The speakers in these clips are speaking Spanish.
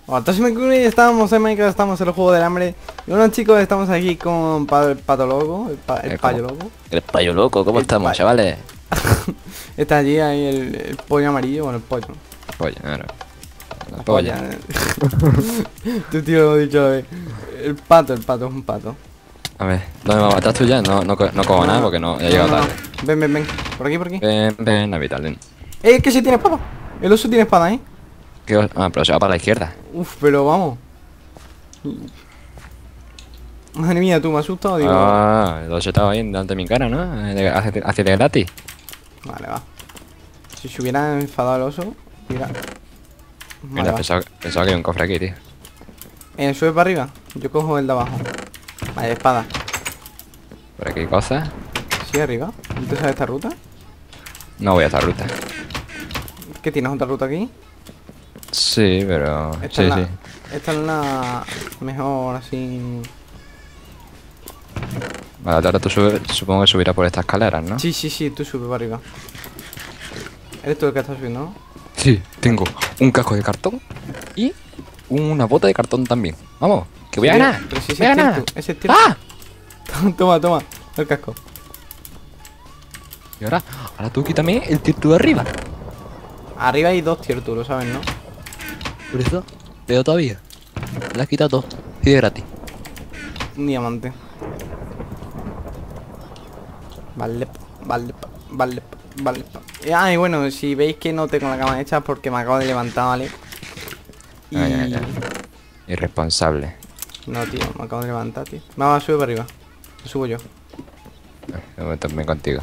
Hola, estamos en Minecraft, estamos en el juego del hambre. Y bueno, chicos, estamos aquí con el pato loco, el payo loco. El payo loco, ¿cómo estamos, chavales? Está allí ahí el pollo amarillo, bueno, el pollo. Polla, claro. La Polla. polla. Tu tío lo he dicho a la vez. El pato es un pato. A ver, ¿dónde me matas tú ya? No como nada porque no he llegado tarde. Ven. Por aquí. Ven, Navidad, ven. Que sí tiene espada. El oso tiene espada, Pero se va para la izquierda. Uf, pero vamos. Madre mía, tú me has asustado, digo. El oso estaba ahí delante de mi cara, ¿no? Hacia de gratis. Vale, va. Si se hubiera enfadado el oso, mira. Mira, pensaba que había un cofre aquí, tío. Sube para arriba. Yo cojo el de abajo. Vale, espada. Por aquí hay cosas. Sí, arriba. ¿No te sabes esta ruta? No voy a esta ruta. ¿Qué tienes otra ruta aquí? Sí, pero... Esta Sí. es la mejor así. Vale, ahora tú subes, supongo que subirás por estas escaleras, ¿no? Sí, tú sube para arriba. Eres tú el que estás subiendo, ¿no? Sí, tengo un casco de cartón y una bota de cartón también. Vamos, que voy a ganar. Pero si voy a ganar. ese es cierto. ¡Ah! Toma, el casco. Y ahora tú quítame el tirtu de arriba. Arriba hay dos tier, tú lo sabes, ¿no? Por eso, veo todavía. Me la has quitado todo. Y de gratis. Un diamante. Vale. Y bueno, si veis que no tengo la cama hecha porque me acabo de levantar, ¿vale? Y... Ya. Irresponsable. No, tío, me acabo de levantar, tío. Vamos, sube para arriba. Lo subo yo. De momento también contigo.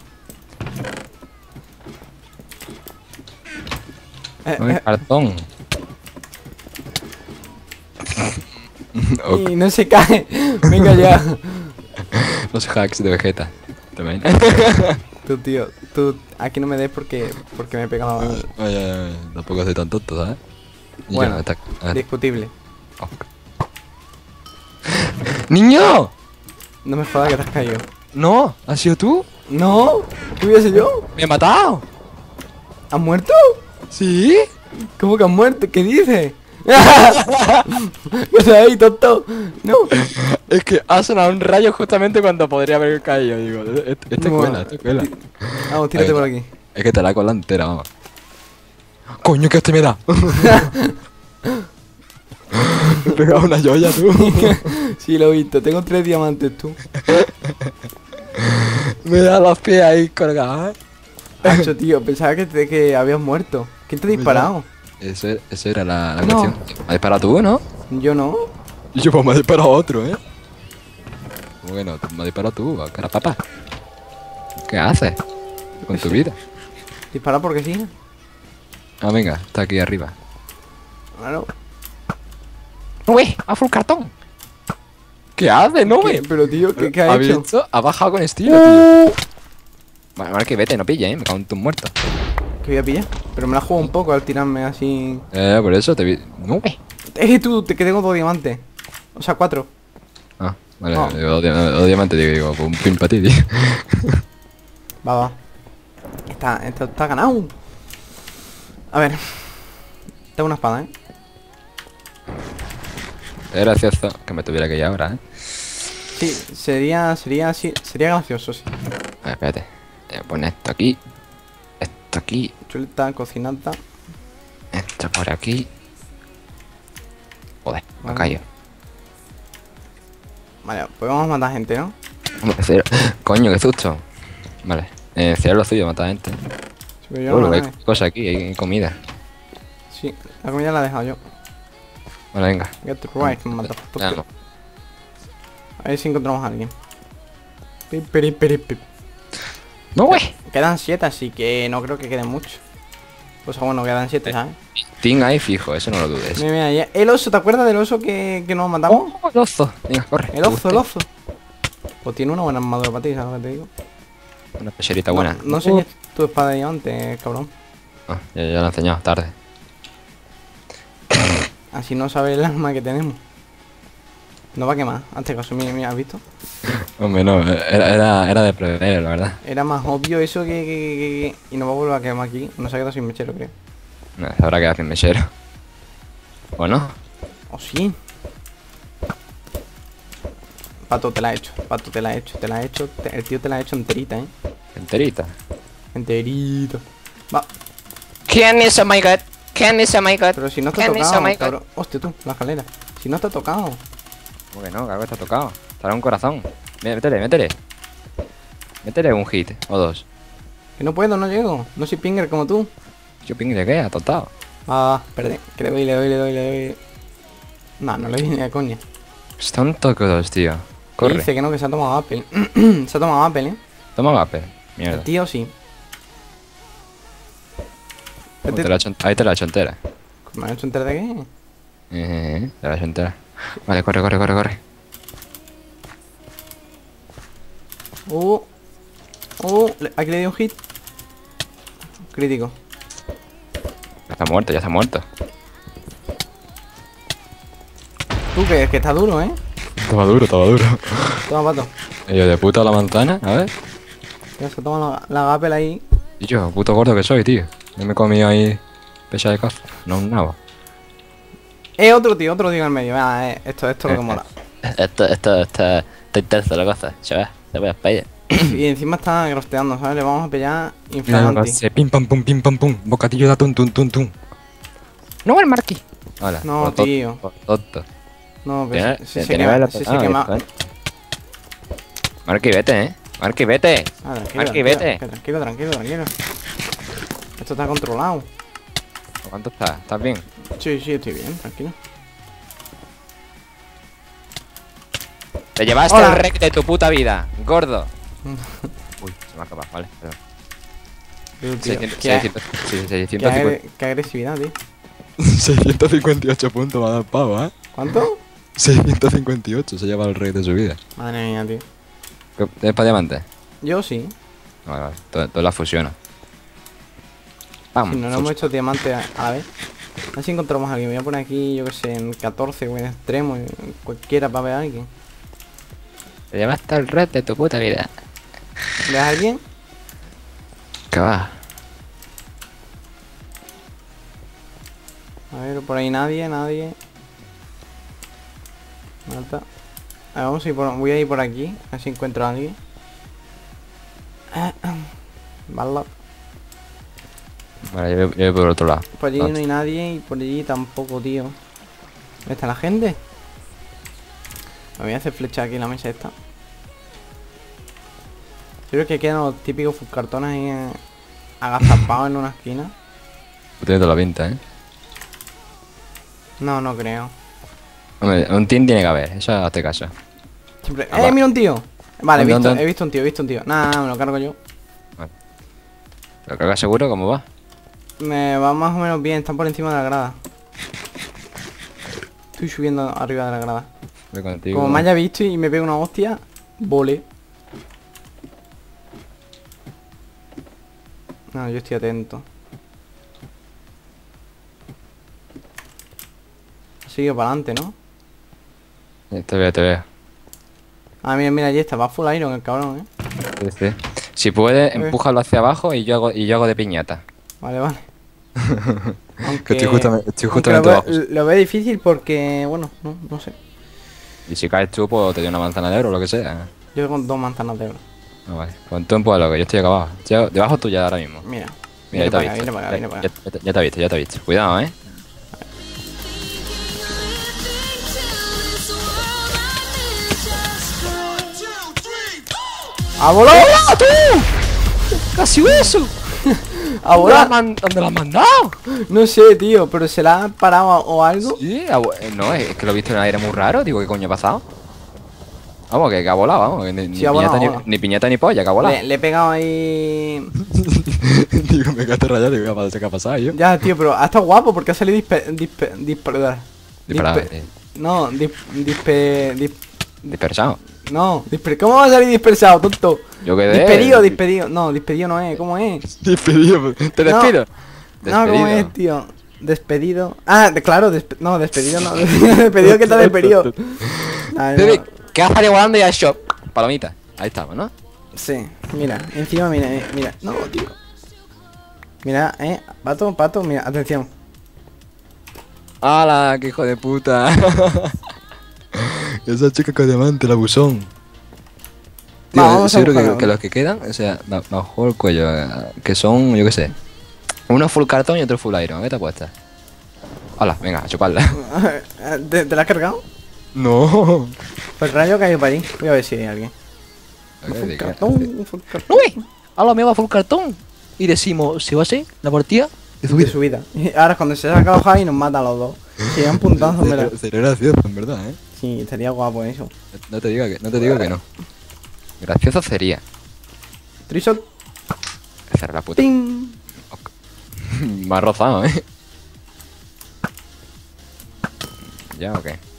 Cartón. Y no se cae. Venga ya. Los hacks de Vegeta. También. Tú, tío, tú aquí no me des porque me pega mal. Tampoco soy tan tonto, ¿sabes? Bueno, A ver. discutible. Oh. ¡Niño! No me jodas que te has caído. ¡No! ¿Has sido tú? No, ¿qué hubiese yo? ¡Me he matado! ¿Has muerto? ¿Sí? ¿Cómo que has muerto? ¿Qué dices? ¿Qué ahí, tonto? No. Es que ha sonado un rayo justamente cuando podría haber caído. Digo, esta Bueno, escuela. Vamos, tírate por aquí. Es que te la cola entera, vamos. ¡Coño, que este me da! Me he pegado una joya, tú. Sí, lo he visto. Tengo 3 diamantes, tú. Me da los pies ahí colgados, Hacho, tío, pensaba que habías muerto. ¿Quién te ha disparado? Esa era la No. cuestión. ¿Me has disparado tú, no? Yo no. Y yo, pues me ha disparado otro, ¿eh? Bueno, me has disparado tú, cara papá. ¿Qué haces con tu vida? Dispara porque sí. Ah, venga, está aquí arriba. Claro. ¡Uy! ¡Ha full cartón! ¿Qué hace, no, ¿Qué? Pero, tío, ¿qué ha ¿Has hecho? visto? Ha bajado con estilo, tío. Bueno, que vete, no pilla, me cago en tus muertos. Que voy a pillar. Pero me la juego un poco al tirarme así. Por eso te vi. No, Tú, que tengo 2 diamantes. O sea, 4. Ah, vale, No. digo, dos diamantes, digo, pues un pin para ti, tío. Va. Esto está ganado. A ver. Tengo una espada, Es gracioso que me tuviera que ir ahora, ¿eh? Sí, sería gracioso, sí. A ver, espérate. Pon esto aquí. Esto aquí. Chuleta, cocinata. Esto por aquí. Joder, me ha Vale. caído. Vale, pues vamos a matar gente, ¿no? Hombre, cero. Coño, qué susto. Vale. Cero lo suyo, matar gente. Sí, pero yo no Hay la cosas aquí, hay comida. Sí, la comida la he dejado yo. Bueno, venga. Get right, motherfucker. Vamos. A ver si encontramos a alguien. Pip. ¡No, güey! Quedan 7, así que no creo que queden muchos. O sea, bueno, quedan 7, ¿sabes? Ting ahí fijo, eso no lo dudes. Mira, ya. El oso, ¿te acuerdas del oso que nos matamos? ¡Oh, el oso! Venga, corre. El oso. Pues tiene una buena armadura para ti, ¿sabes lo que te digo? Una pecherita buena. No enseñes tu espada de diamante, cabrón. Ah, ya lo he enseñado, tarde. Así no sabes el arma que tenemos. No va a quemar, hazte caso, mira, ¿has visto? Hombre, no, era de prever, la verdad. Era más obvio eso que... Y no va a volver a quemar aquí. No se ha quedado sin mechero, creo. No, se habrá quedado sin mechero. ¿O no? ¿O sí? Pato, te la he hecho. Pato, te la he hecho. Te la he hecho. El tío te la ha hecho enterita, Enterita. Enterita. Va. ¿Quién es oh my god? ¿Quién es oh my god? Pero si no te ha ¿Quién es oh tocado, my god? cabrón. Hostia, tú, la escalera. Si no te ha tocado. ¿Cómo que no? Que algo está tocado. Estará un corazón. Mira, métele, métele. Métele un hit o dos. Que no puedo, no llego. No soy pinger como tú. Yo ping de qué, atotado. Ah, perdí. Que le doy. No, no le doy ni de coña. Están tocados, tío. Me Corre. dice que no, que se ha tomado Apple. Se ha tomado Apple, Toma vape. El Mierda. tío sí. Ahí te la he hecho entera. ¿Me han hecho entera de qué? Te la he hecho entera. Vale, corre. Aquí le di un hit. Crítico. Ya está muerto. Tú, que está duro, ¿eh? Estaba duro. Toma, pato. Y yo de puta la manzana, a ver. Ya se toma la Apple ahí. Y yo, puto gordo que soy, tío. Yo me comí ahí pecha de casa. No un nabo. Otro tío en el medio. Esto es lo que mola. Esto está intenso la cosa, chaval. Te voy a pedir. Y encima está grosteando, ¿sabes? Le vamos a pillar Mira, inflamanti. pim pam pum. Bocadillo de atún, tum. No, el Marquis. Hola. No, tío. Tonto. No, Tiene- pero si se tiene quema. vela Si se tocada, quema. ¿eh? Marqui, vete, Marqui, vete. Ah, tranquilo, Marqui, vete. Tranquilo. Esto está controlado. ¿Cuánto estás? ¿Estás bien? Sí, estoy bien, tranquilo. Te llevaste Hola. el rec de tu puta vida, gordo. Uy, se me ha acabado, vale. Perdón. Tío, 650. qué agresividad, tío. 658 puntos va a dar pavo, ¿Cuánto? 658 se lleva el rey de su vida. Madre mía, tío. ¿Tienes para diamante? Yo sí. Vale. Todo la fusiona. Pam. Si no hemos hecho diamante a la vez. A ver si encontramos a alguien. Voy a poner aquí, yo que sé, en 14 o en extremo. En cualquiera para ver a alguien. Te llevaste el rec de tu puta vida. ¿Ves a alguien? ¿Qué va? A ver, por ahí nadie. Malta. A ver, voy a ir por aquí. A ver si encuentro a alguien. Vale. Vale, yo voy por el otro lado. Por allí Ah. no hay nadie y por allí tampoco, tío. ¿Dónde está la gente? Me voy a hacer flecha aquí en la mesa esta. Yo creo que quedan los típicos cartones ahí agazapados en una esquina. Tiene toda la pinta, No creo. Hombre, un team tiene que haber, eso hazte caso. Siempre... Ah, va. Mira un tío! Vale, ¿Dónde? he visto un tío. Nada, me lo cargo yo. ¿Lo cargas seguro? ¿Cómo va? Me va más o menos bien, están por encima de la grada. Estoy subiendo arriba de la grada. Voy contigo. Como me haya visto y me pega una hostia, vole. No, yo estoy atento. Sigue para adelante, ¿no? Te veo. Ah, mira, allí está, va full iron el cabrón, Sí. Si puedes, empújalo hacia abajo y yo hago de piñata. Vale. Que estoy justamente aunque abajo. lo veo difícil porque, bueno, no sé. Y si caes tú, pues te doy una manzana de oro o lo que sea. Yo tengo 2 manzanas de oro. Ah, vale. Pues tú empújalo, que yo estoy acá abajo. Estoy debajo tuya ahora mismo. Mira. Mira, ya te he Viene para acá, visto. viene para acá. Ya te he visto. Cuidado, ¡A volar! ¡Casi eso! ¡A volar! ¿Dónde lo has mandado? No sé, tío, pero se la ha parado o algo. Sí, no, es que lo he visto en el aire muy raro. Digo, ¿qué coño ha pasado? Vamos, que ha volado, vamos. Que ni, Sí, ha volado, piñata, ha volado. ni piñata ni polla, que ha volado. Le he pegado ahí. Digo, me quedaste rayado. Digo, ¿qué ha pasado yo? Ya, tío, pero ha estado guapo porque ha salido Disparado, dispersado. ¿Cómo va a salir dispersado, tonto? Yo quedé. Despedido. No, despedido no es, ¿cómo es? Despedido. Te No. despido. No, ¿cómo es, tío? Despedido. Ah, claro, no, despedido no. Despedido que está despedido. Ay, no. Bebé, que has salido volando y has hecho Palomita. Ahí estamos, ¿no? Sí, mira, encima mira. No, tío. Mira, pato, mira, atención. ¡Hala! ¡Qué hijo de puta! Esa chica con diamante, la buzón. Tío, Va, vamos a seguro buscar que los que quedan, o sea, bajo el cuello, que son, yo qué sé. Uno full cartón y otro full iron. ¿Qué te apuestas? ¡Hala! Venga, a chuparla. ¿Te la has cargado? No. Pues rayo que hay para ahí. Voy a ver si hay alguien. A ver, Full ¿de qué? cartón, full cartón. ¡Uy! Ahora me va full cartón. Y decimos, si va a ser la partida de De subida. Y ahora cuando se saca los high nos mata a los dos. Si un puntazo, en verdad. Sería gracioso, en verdad, ¿eh? Sí, estaría guapo eso. No te digo que no. Gracioso sería. Trisot. Cerrar la puta. ¡Ting! Me ha rozado, ¿eh? ¿Ya o qué?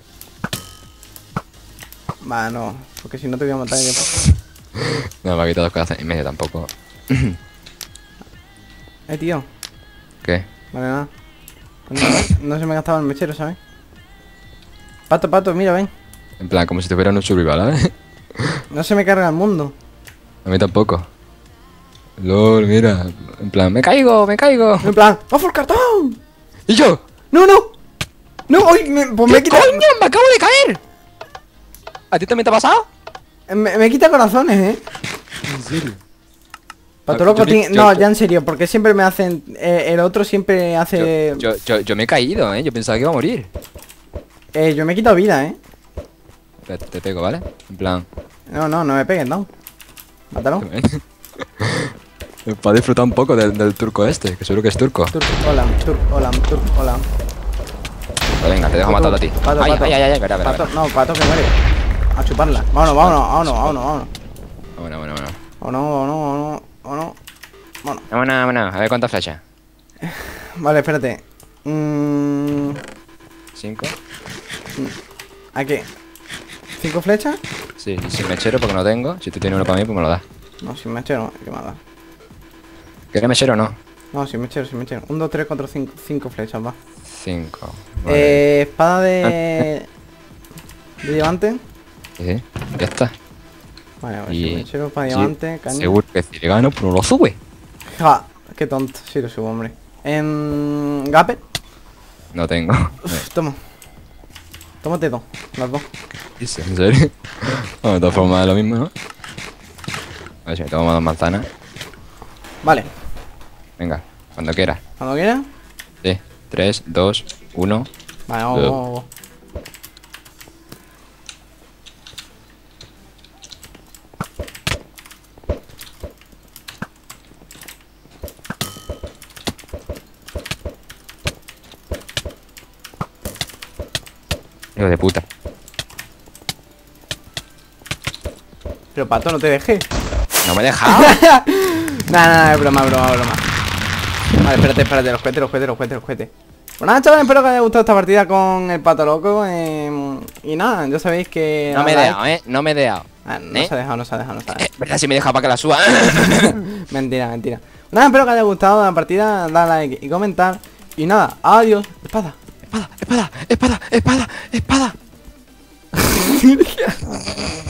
Va, no. Porque si no te voy a matar yo. No, me ha quitado 2 corazones y medio tampoco. Tío. ¿Qué? Vale, nada. Pues no se me gastaba el mechero, ¿sabes? Pato, pato, mira, ven. En plan, como si tuviera un survival, ¿eh? No se me carga el mundo. A mí tampoco. LOL, mira. En plan, me caigo. En plan, ¡oh, full cartón! ¿Y yo? ¡No, no! ¡No! ¡Ay! Pues me ¿Qué quita. coño? ¡Me acabo de caer! ¿A ti también te ha pasado? Me quita corazones, ¿En serio? Pato loco, yo- no, ya en serio, porque siempre me hacen. El otro siempre hace. Yo me he caído, ¿eh? Yo pensaba que iba a morir. Yo me he quitado vida, Te pego, ¿vale? En plan... No me pegues, no. Mátalo. Para disfrutar un poco del turco este, que seguro que es turco. Hola, hola. Pues venga, te dejo matarlo a ti. Pato, Ay, pato. ay, ay, ay, verá. Pato, no, pato que muere. A chuparla. Vámonos. Bueno. Vámonos. A ver cuántas flechas. Vale, espérate. 5. ¿A qué? ¿5 flechas? Sí, y sin mechero porque no tengo. Si tú tienes uno para mí, pues me lo das. No, sin mechero, ¿qué más da? ¿Quieres mechero o no? No, sin mechero. 1, 2, 3, 4, 5. 5 flechas, va. 5. Vale. Espada de diamante. Sí, ya está. Vale, Y- sin mechero, espada de sí, diamante, caña. Seguro que si le gano, pues no lo sube. Ja, qué tonto. Sí lo subo, hombre. Gape. No tengo. Toma. Tómate dos, las dos. ¿En serio? Bueno, de todas formas es lo mismo, ¿no? A ver si me tomo 2 manzanas. Vale, Venga, cuando quieras. cuando quieras. Sí, 3, 2, 1. Vale, vamos. Hijo de puta. Pero pato, no te dejé. No me he dejado. Nada, es broma. Vale, espérate, los cohetes. Pues nada, chavales, espero que os haya gustado esta partida con el pato loco. Y nada, ya sabéis que. No me he like. dejado, No me he dejado. No se ha dejado, no se ha dejado. ¿Verdad si me he dejado para que la suba? Mentira. Nada, espero que os haya gustado la partida. Dale like y comentar. Y nada, adiós. Espada. Espada.